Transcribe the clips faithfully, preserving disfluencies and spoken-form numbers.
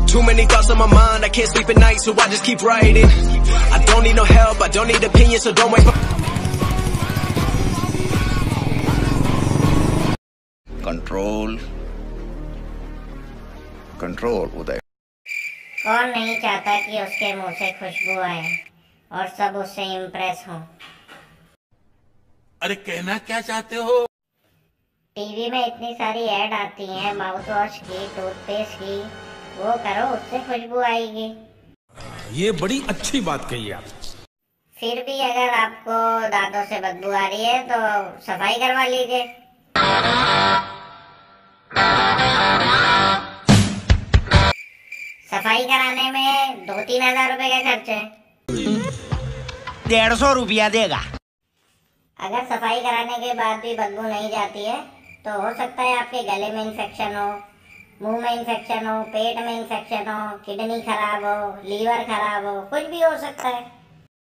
Too many thoughts on my mind, I can't sleep at night, so I just keep writing. I don't need no help, I don't need opinions, so don't waste my... Control. Control, उदय। कौन नहीं चाहता कि उसके मुंह से खुशबू आए और सब उससे इम्प्रेस हों। अरे कहना क्या चाहते हो? टीवी में इतनी सारी ऐड आती हैं माउथ वॉश की, टूथपेस्ट की, वो करो, उससे खुशबू आएगी। ये बड़ी अच्छी बात कही आप। फिर भी अगर आपको दांतों से बदबू आ रही है तो सफाई करवा लीजिए। सफाई कराने में दो तीन हजार रुपए का खर्च है। डेढ़ सौ रुपया देगा। अगर सफाई कराने के बाद भी बदबू नहीं जाती है तो हो सकता है आपके गले में इन्फेक्शन हो, मुंह में इन्फेक्शन हो, पेट में इन्फेक्शन हो, किडनी खराब हो, लीवर खराब हो, कुछ भी हो सकता है।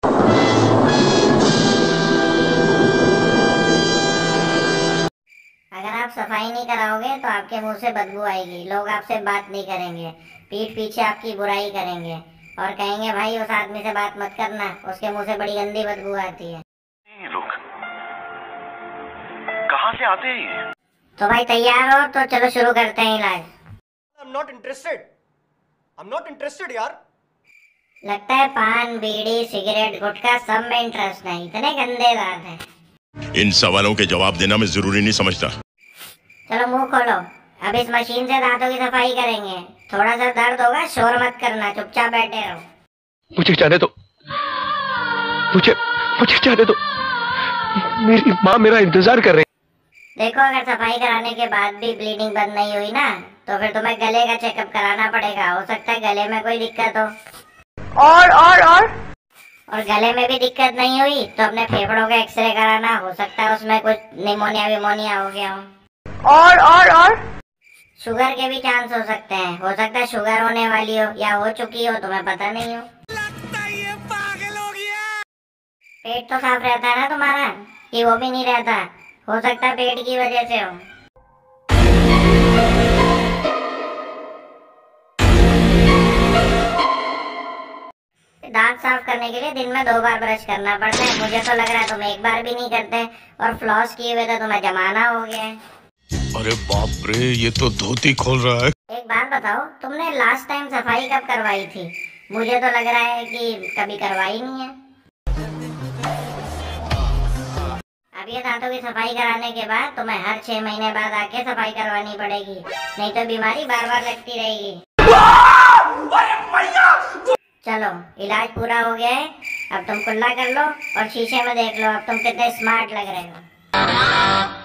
अगर आप सफाई नहीं कराओगे तो आपके मुंह से बदबू आएगी, लोग आपसे बात नहीं करेंगे, पीठ पीछे आपकी बुराई करेंगे और कहेंगे भाई उस आदमी से बात मत करना, उसके मुंह से बड़ी गंदी बदबू आती है। लोग कहाँ से आते हैं? तो भाई तैयार हो तो चलो शुरू करते हैं इलाज। I'm not interested. I'm not interested यार। लगता है पान, बीड़ी, सिगरेट, गुटखा सब में इंटरेस्ट नहीं, इतने गंदे दांत हैं। इन सवालों के जवाब देना मैं जरूरी नहीं समझता। चलो मुंह खोलो, अब इस मशीन से दांतों की सफाई करेंगे। थोड़ा सा दर्द होगा, शोर मत करना, चुपचाप बैठे रहो। मुझे जाने दो, मुझे मुझे जाने दो, मेरी माँ मेरा इंतजार कर रही। देखो अगर सफाई कराने के बाद भी ब्लीडिंग बंद नहीं हुई ना तो फिर तुम्हें गले का चेकअप कराना पड़ेगा, हो सकता है गले में कोई दिक्कत हो। और और और और गले में भी दिक्कत नहीं हुई तो अपने फेफड़ों का एक्सरे कराना, हो सकता है उसमें कुछ निमोनिया विमोनिया हो गया हो। और और और शुगर के भी चांस हो सकते हैं, हो सकता है शुगर होने वाली हो या हो चुकी हो, तुम्हें पता नहीं हो। लगता है ये पागल हो गया। पेट तो साफ रहता है ना तुम्हारा, कि वो भी नहीं रहता, हो सकता है पेट की वजह से हो। दांत साफ करने के लिए दिन में दो बार ब्रश करना पड़ता है, मुझे तो लग रहा है तुम एक बार भी नहीं करते और फ्लॉस किए हुए तो तुम्हें जमाना हो गया है। अरे बाप रे, ये तो धोती खोल रहा है। एक बात बताओ, तुमने लास्ट टाइम सफाई कब करवाई थी? मुझे तो लग रहा है कि कभी करवाई नहीं है। अब ये दांतों की सफाई कराने के बाद तुम्हें हर छह महीने बाद आके सफाई करवानी पड़ेगी, नहीं तो बीमारी बार बार लगती रहेगी। चलो इलाज पूरा हो गया है, अब तुम कुल्ला कर लो और शीशे में देख लो अब तुम कितने स्मार्ट लग रहे हो।